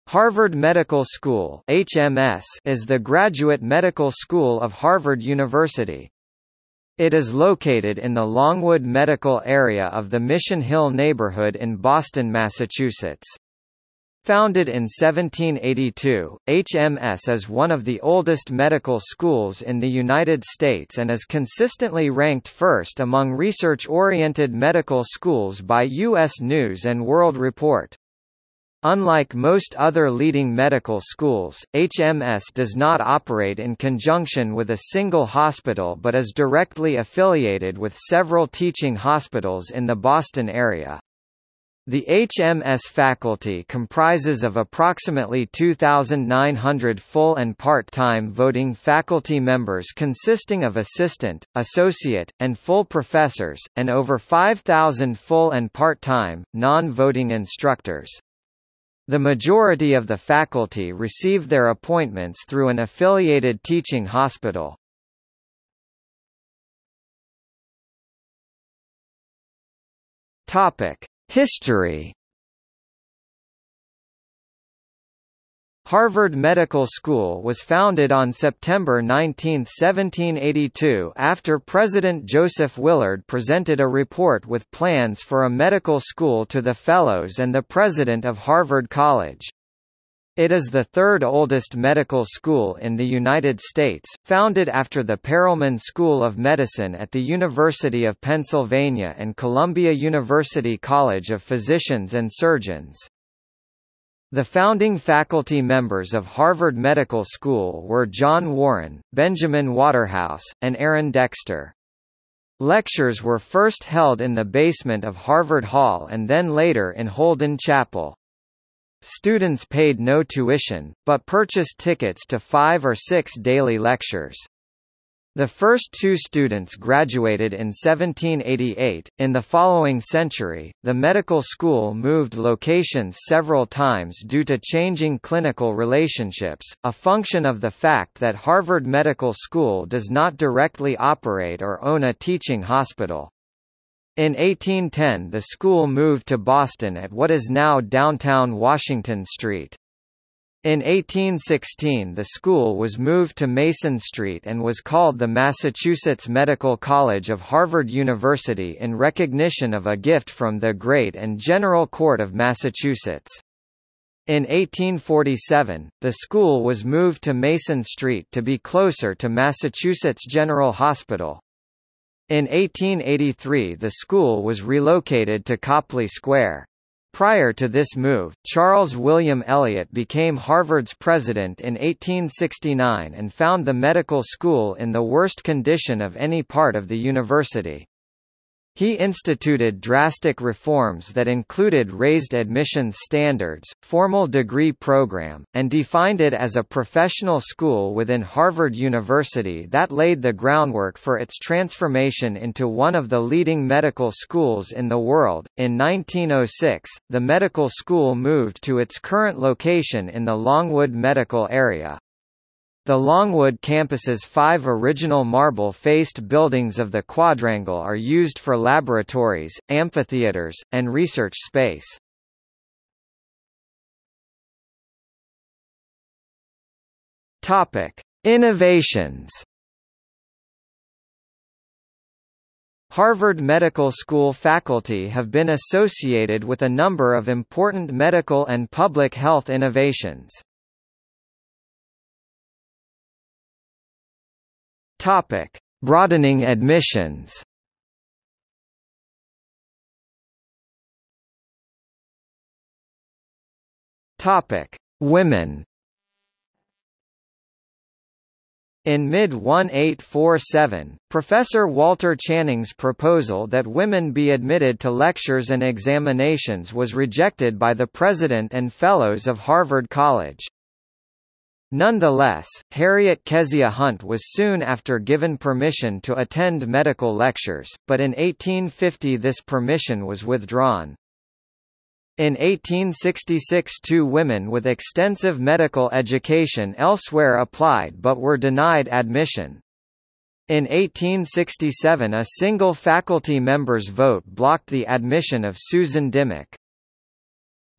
Harvard Medical School (HMS) is the graduate medical school of Harvard University. It is located in the Longwood Medical Area of the Mission Hill neighborhood in Boston, Massachusetts. Founded in 1782, HMS is one of the oldest medical schools in the United States and is consistently ranked first among research-oriented medical schools by U.S. News & World Report. Unlike most other leading medical schools, HMS does not operate in conjunction with a single hospital but is directly affiliated with several teaching hospitals in the Boston area. The HMS faculty comprises of approximately 2,900 full and part-time voting faculty members consisting of assistant, associate, and full professors, and over 5,000 full and part-time, non-voting instructors. The majority of the faculty receive their appointments through an affiliated teaching hospital. History. Harvard Medical School was founded on September 19, 1782 after President Joseph Willard presented a report with plans for a medical school to the Fellows and the President of Harvard College. It is the third oldest medical school in the United States, founded after the Perelman School of Medicine at the University of Pennsylvania and Columbia University College of Physicians and Surgeons. The founding faculty members of Harvard Medical School were John Warren, Benjamin Waterhouse, and Aaron Dexter. Lectures were first held in the basement of Harvard Hall and then later in Holden Chapel. Students paid no tuition, but purchased tickets to 5 or 6 daily lectures. The first 2 students graduated in 1788. In the following century, the medical school moved locations several times due to changing clinical relationships, a function of the fact that Harvard Medical School does not directly operate or own a teaching hospital. In 1810 the school moved to Boston at what is now downtown Washington Street. In 1816 the school was moved to Mason Street and was called the Massachusetts Medical College of Harvard University in recognition of a gift from the Great and General Court of Massachusetts. In 1847, the school was moved to Mason Street to be closer to Massachusetts General Hospital. In 1883 the school was relocated to Copley Square. Prior to this move, Charles William Eliot became Harvard's president in 1869 and found the medical school in the worst condition of any part of the university. He instituted drastic reforms that included raised admissions standards, formal degree program, and defined it as a professional school within Harvard University that laid the groundwork for its transformation into one of the leading medical schools in the world. In 1906, the medical school moved to its current location in the Longwood Medical Area. The Longwood campus's 5 original marble-faced buildings of the quadrangle are used for laboratories, amphitheaters, and research space. Innovations. Harvard Medical School faculty have been associated with a number of important medical and public health innovations. Broadening admissions. Women. In mid-1847, Professor Walter Channing's proposal that women be admitted to lectures and examinations was rejected by the President and Fellows of Harvard College. Nonetheless, Harriet Kezia Hunt was soon after given permission to attend medical lectures, but in 1850 this permission was withdrawn. In 1866 2 women with extensive medical education elsewhere applied but were denied admission. In 1867 a single faculty member's vote blocked the admission of Susan Dimmock.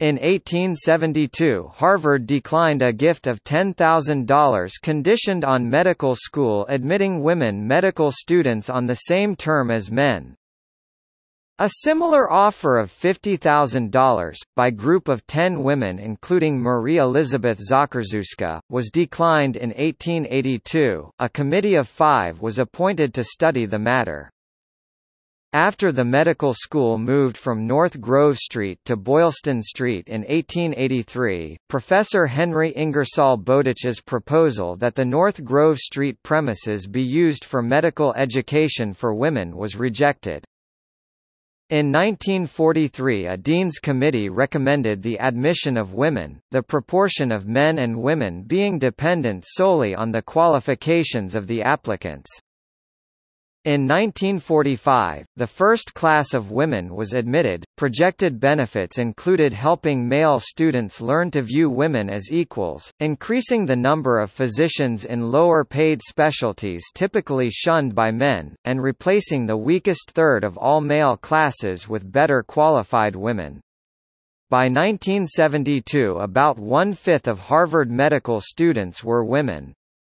In 1872, Harvard declined a gift of $10,000 conditioned on medical school admitting women medical students on the same term as men. A similar offer of $50,000, by group of 10 women including Marie Elizabeth Zakarzuska, was declined in 1882. A committee of 5 was appointed to study the matter. After the medical school moved from North Grove Street to Boylston Street in 1883, Professor Henry Ingersoll Bowditch's proposal that the North Grove Street premises be used for medical education for women was rejected. In 1943, a Dean's Committee recommended the admission of women, the proportion of men and women being dependent solely on the qualifications of the applicants. In 1945, the first class of women was admitted. Projected benefits included helping male students learn to view women as equals, increasing the number of physicians in lower-paid specialties typically shunned by men, and replacing the weakest third of all male classes with better qualified women. By 1972, about one-fifth of Harvard medical students were women.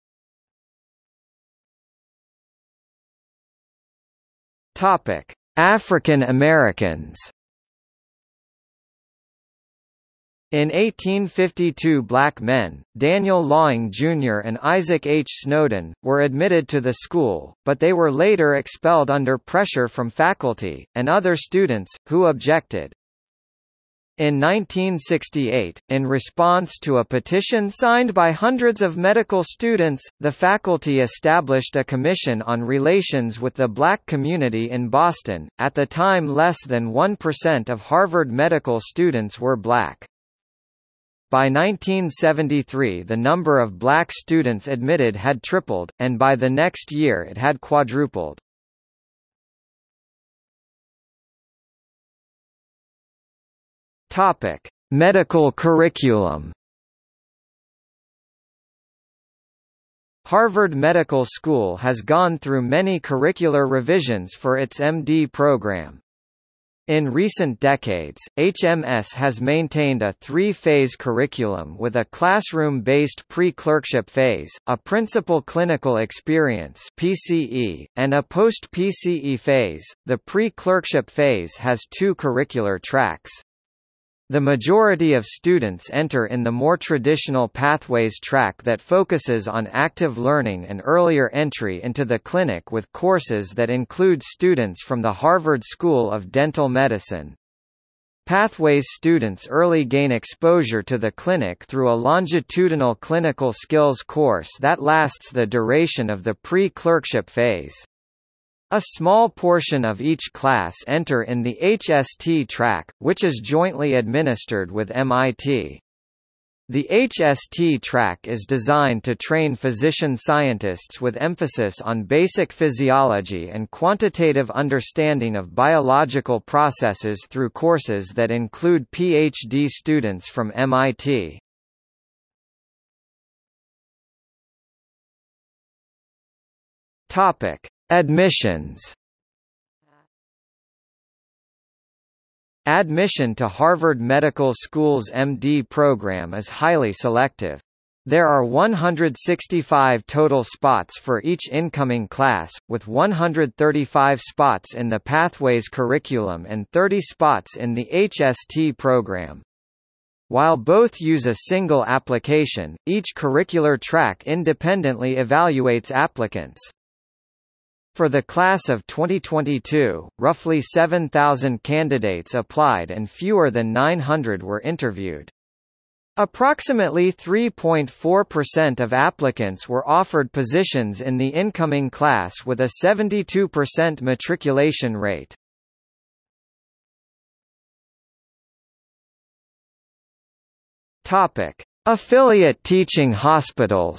African Americans. In 1852, black men, Daniel Lawing Jr. and Isaac H. Snowden, were admitted to the school, but they were later expelled under pressure from faculty, and other students, who objected. In 1968, in response to a petition signed by hundreds of medical students, the faculty established a commission on relations with the black community in Boston. At the time, less than 1% of Harvard medical students were black. By 1973, the number of black students admitted had tripled, and by the next year it had quadrupled. Topic: Medical curriculum. Harvard Medical School has gone through many curricular revisions for its MD program. In recent decades, HMS has maintained a three-phase curriculum with a classroom-based pre-clerkship phase, a principal clinical experience (PCE), and a post-PCE phase. The pre-clerkship phase has two curricular tracks. The majority of students enter in the more traditional pathways track that focuses on active learning and earlier entry into the clinic with courses that include students from the Harvard School of Dental Medicine. Pathways students early gain exposure to the clinic through a longitudinal clinical skills course that lasts the duration of the pre-clerkship phase. A small portion of each class enter in the HST track, which is jointly administered with MIT. The HST track is designed to train physician scientists with emphasis on basic physiology and quantitative understanding of biological processes through courses that include PhD students from MIT. Admissions. Admission to Harvard Medical School's MD program is highly selective. There are 165 total spots for each incoming class, with 135 spots in the Pathways curriculum and 30 spots in the HST program. While both use a single application, each curricular track independently evaluates applicants. For the class of 2022, roughly 7,000 candidates applied and fewer than 900 were interviewed. Approximately 3.4% of applicants were offered positions in the incoming class with a 72% matriculation rate. Affiliate teaching hospitals.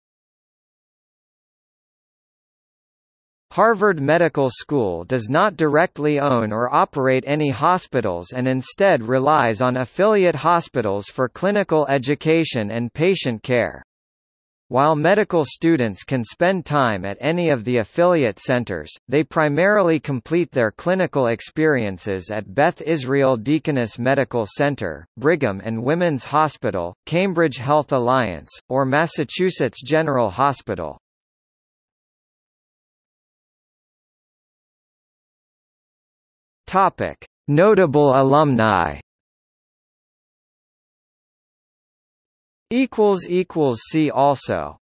Harvard Medical School does not directly own or operate any hospitals and instead relies on affiliate hospitals for clinical education and patient care. While medical students can spend time at any of the affiliate centers, they primarily complete their clinical experiences at Beth Israel Deaconess Medical Center, Brigham and Women's Hospital, Cambridge Health Alliance, or Massachusetts General Hospital. Notable alumni. See also